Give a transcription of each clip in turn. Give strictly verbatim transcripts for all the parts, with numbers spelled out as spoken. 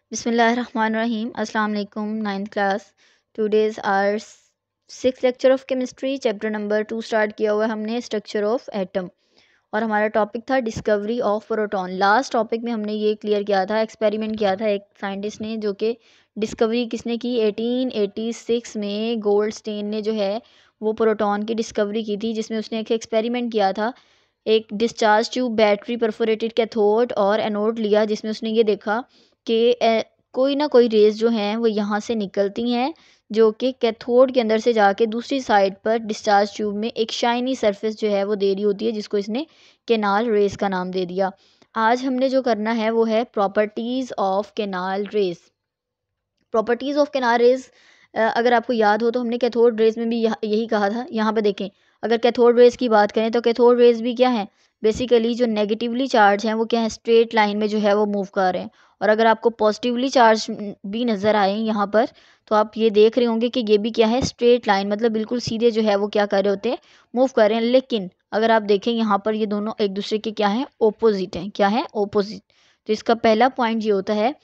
बिस्मिल्लाहिर्रहमानिर्रहीम। अस्सलाम वालेकुम। Ninth class. Today's our six lecture of chemistry, chapter number two start किया हुआ है हमने, स्ट्रक्चर ऑफ एटम। और हमारा टॉपिक था discovery of proton. Last topic में हमने ये क्लियर किया था, एक्सपेरिमेंट किया था एक साइंटिस्ट ने, जो कि डिस्कवरी किसने की, एटीन एटी सिक्स में गोल्डस्टीन ने जो है वो प्रोटॉन की डिस्कवरी की थी, जिसमें उसने एक एक्सपेरिमेंट किया था। एक discharge tube, battery, perforated cathode और एनोड लिया, जिसमें उसने ये देखा कि कोई ना कोई रेज जो हैं वो यहाँ से निकलती हैं, जो कि कैथोड के अंदर से जाके दूसरी साइड पर डिस्चार्ज ट्यूब में एक शाइनी सरफेस जो है वो दे रही होती है, जिसको इसने केनाल रेज का नाम दे दिया। आज हमने जो करना है वो है properties of canal rays. Properties of canal rays, अगर आपको याद हो तो हमने कैथोड रेज में भी यही कहा था। यहाँ पे देखें, अगर कैथोड रेज की बात करें तो कैथोड रेज भी क्या है, बेसिकली जो नेगेटिवली चार्ज हैं वो क्या है, स्ट्रेट लाइन में जो है वो मूव कर रहे हैं। और अगर आपको पॉजिटिवली चार्ज भी नज़र आए यहाँ पर, तो आप ये देख रहे होंगे कि ये भी क्या है, स्ट्रेट लाइन, मतलब बिल्कुल सीधे जो है वो क्या कर रहे होते हैं, मूव कर रहे हैं। लेकिन अगर आप देखें यहाँ पर, ये दोनों एक दूसरे के क्या हैं, ओपोजिट हैं। क्या है, ओपोजिट। तो इसका पहला पॉइंट ये होता है,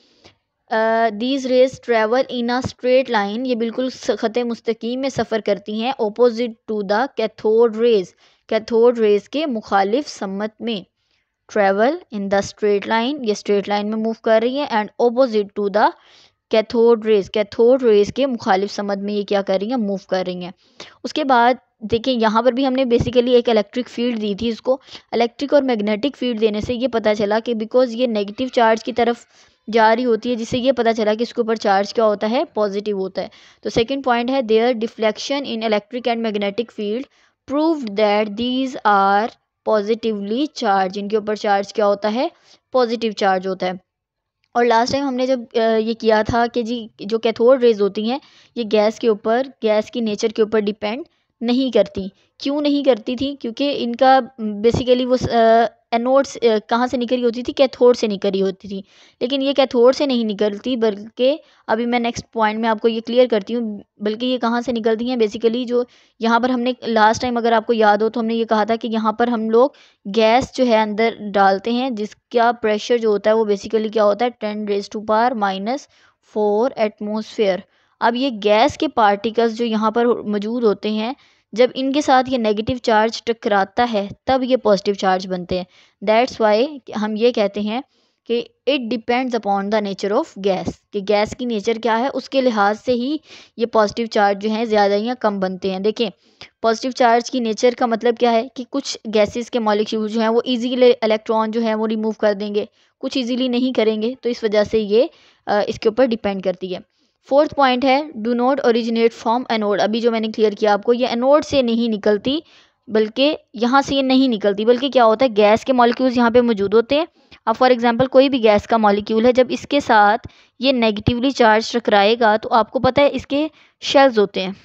these rays travel in a straight line, ये बिल्कुल ख़त मुस्तकीम में सफ़र करती हैं, opposite to the cathode rays, cathode rays के मुखालिफ सम्मत में। Travel in the straight line, ये स्ट्रेट लाइन में मूव कर रही है, and opposite to the cathode rays, cathode rays के मुखालिफ सम्मत में ये क्या कर रही हैं, मूव कर रही हैं। उसके बाद देखिए, यहाँ पर भी हमने बेसिकली एक इलेक्ट्रिक फील्ड दी थी इसको। इलेक्ट्रिक और मैग्नेटिक फील्ड देने से ये पता चला कि बिकॉज ये नेगेटिव चार्ज की तरफ जा रही होती है, जिससे ये पता चला कि इसके ऊपर चार्ज क्या होता है, पॉजिटिव होता है। तो सेकंड पॉइंट है, there deflection in electric and magnetic field proved that these are positively charge, इनके ऊपर चार्ज क्या होता है, पॉजिटिव चार्ज होता है। और लास्ट टाइम हमने जब ये किया था कि जी जो कैथोड रेज होती हैं ये गैस के ऊपर, गैस की नेचर के ऊपर डिपेंड नहीं करती। क्यों नहीं करती थी, क्योंकि इनका बेसिकली वो एनोड कहाँ से निकली होती थी, कैथोड से निकली होती थी। लेकिन ये कैथोड से नहीं निकलती, बल्कि अभी मैं नेक्स्ट पॉइंट में आपको ये क्लियर करती हूँ, बल्कि ये कहाँ से निकलती हैं। बेसिकली जो यहाँ पर हमने लास्ट टाइम, अगर आपको याद हो तो हमने ये कहा था कि यहाँ पर हम लोग गैस जो है अंदर डालते हैं, जिसका प्रेशर जो होता है वो बेसिकली क्या होता है, ten raise to power minus four atmosphere. अब ये गैस के पार्टिकल्स जो यहाँ पर मौजूद होते हैं, जब इनके साथ ये नेगेटिव चार्ज टकराता है तब ये पॉजिटिव चार्ज बनते हैं। दैट्स वाई हम ये कहते हैं कि it depends upon the nature of gas, कि गैस की नेचर क्या है उसके लिहाज से ही ये पॉजिटिव चार्ज जो हैं ज़्यादा या कम बनते हैं। देखें, पॉजिटिव चार्ज की नेचर का मतलब क्या है कि कुछ गैसेस के मॉलिक्यूल जो हैं वो इजीली इलेक्ट्रॉन जो है वो रिमूव कर देंगे, कुछ इजीली नहीं करेंगे, तो इस वजह से ये इसके ऊपर डिपेंड करती है। फोर्थ पॉइंट है, do not originate from anode. अभी जो मैंने क्लियर किया आपको, ये एनोड से नहीं निकलती, बल्कि यहाँ से ये नहीं निकलती, बल्कि क्या होता है, गैस के मॉलिक्यूल्स यहाँ पे मौजूद होते हैं। अब फॉर एग्जांपल कोई भी गैस का मॉलिक्यूल है, जब इसके साथ ये नेगेटिवली चार्ज टकराएगा तो आपको पता है इसके शेल्स होते हैं।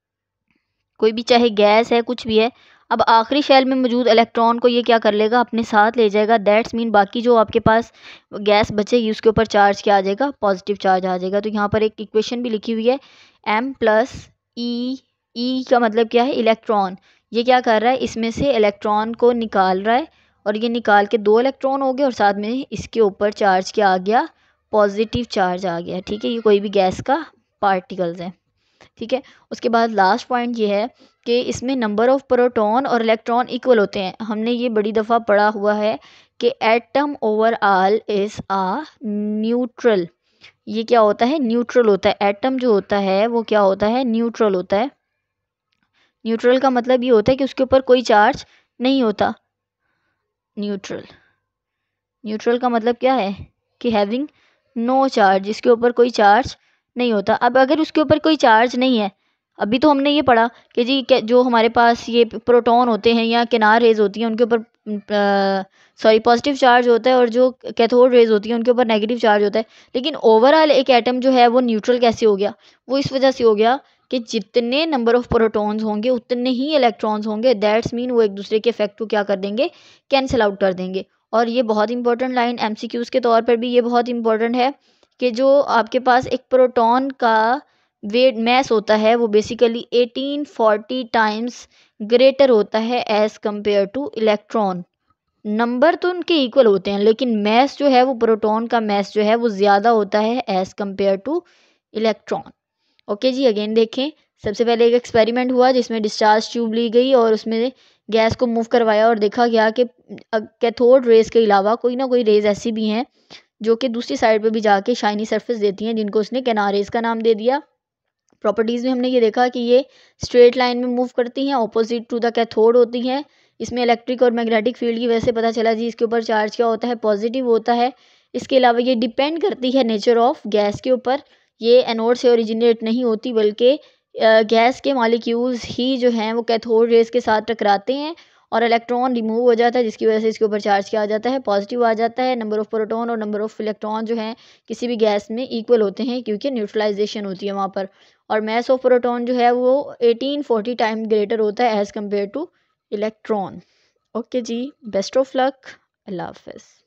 कोई भी चाहे गैस है, कुछ भी है, अब आखिरी शेल में मौजूद इलेक्ट्रॉन को ये क्या कर लेगा, अपने साथ ले जाएगा। दैट्स मीन बाकी जो आपके पास गैस बचेगी उसके ऊपर चार्ज क्या आ जाएगा, पॉजिटिव चार्ज आ जाएगा। तो यहाँ पर एक इक्वेशन भी लिखी हुई है, एम प्लस ई, ई का मतलब क्या है, इलेक्ट्रॉन। ये क्या कर रहा है, इसमें से इलेक्ट्रॉन को निकाल रहा है, और ये निकाल के दो इलेक्ट्रॉन हो गए, और साथ में इसके ऊपर चार्ज क्या आ गया, पॉजिटिव चार्ज आ गया। ठीक है, ये कोई भी गैस का पार्टिकल्स हैं। ठीक है, उसके बाद लास्ट पॉइंट ये है कि इसमें नंबर ऑफ प्रोटॉन और इलेक्ट्रॉन इक्वल होते हैं। हमने ये बड़ी दफ़ा पढ़ा हुआ है कि atom overall is a neutral. ये क्या होता है, न्यूट्रल होता है। एटम जो होता है वो क्या होता है, न्यूट्रल होता है। न्यूट्रल का मतलब ये होता है कि उसके ऊपर कोई चार्ज नहीं होता। न्यूट्रल, न्यूट्रल का मतलब क्या है कि हैविंग नो चार्ज, जिसके ऊपर कोई चार्ज नहीं होता। अब अगर उसके ऊपर कोई चार्ज नहीं है, अभी तो हमने ये पढ़ा कि जी जो हमारे पास ये प्रोटॉन होते हैं या किनार रेज होती हैं उनके ऊपर सॉरी पॉजिटिव चार्ज होता है, और जो कैथोड रेज होती हैं उनके ऊपर नेगेटिव चार्ज होता है। लेकिन ओवरऑल एक एटम जो है वो न्यूट्रल कैसे हो गया, वो इस वजह से हो गया कि जितने नंबर ऑफ प्रोटॉन्स होंगे उतने ही इलेक्ट्रॉन्स होंगे। दैट्स मीन वो एक दूसरे के इफेक्ट को क्या कर देंगे, कैंसिल आउट कर देंगे। और ये बहुत इंपॉर्टेंट लाइन एमसीक्यूज़ के तौर पर भी ये बहुत इंपॉर्टेंट है कि जो आपके पास एक प्रोटॉन का वेट मैस होता है वो basically eighteen forty times greater होता है as compare to electron. Number तो उनके इक्वल होते हैं, लेकिन मैस जो है वो प्रोटॉन का मैस जो है वो ज़्यादा होता है as compare to electron. Okay जी, अगेन देखें। सबसे पहले एक एक्सपेरिमेंट हुआ जिसमें डिस्चार्ज ट्यूब ली गई और उसमें गैस को मूव करवाया और देखा गया कि कैथोड रेज के अलावा कोई ना कोई रेज ऐसी भी हैं जो कि दूसरी साइड पे भी जाके शाइनी सरफेस देती हैं, जिनको उसने कैनार रेज का नाम दे दिया। प्रॉपर्टीज़ में हमने ये देखा कि ये स्ट्रेट लाइन में मूव करती हैं, ऑपोजिट टू द कैथोड होती हैं। इसमें इलेक्ट्रिक और मैग्नेटिक फील्ड की वजह से पता चला जी इसके ऊपर चार्ज क्या होता है, पॉजिटिव होता है। इसके अलावा ये डिपेंड करती है नेचर ऑफ गैस के ऊपर। ये एनोड से ओरिजिनेट नहीं होती, बल्कि गैस के मॉलिक्यूल्स ही जो हैं वो कैथोड रेज के साथ टकराते हैं और इलेक्ट्रॉन रिमूव हो जाता है, जिसकी वजह से इसके ऊपर चार्ज क्या आ जाता है, पॉजिटिव आ जाता है। नंबर ऑफ प्रोटॉन और नंबर ऑफ इलेक्ट्रॉन जो हैं किसी भी गैस में इक्वल होते हैं, क्योंकि न्यूट्रलाइजेशन होती है वहाँ पर। और मैस ऑफ प्रोटॉन जो है वो एटीन फोर्टी टाइम ग्रेटर होता है as compare to electron. Okay जी, बेस्ट ऑफ लक, अल्लाह हाफ़िज़।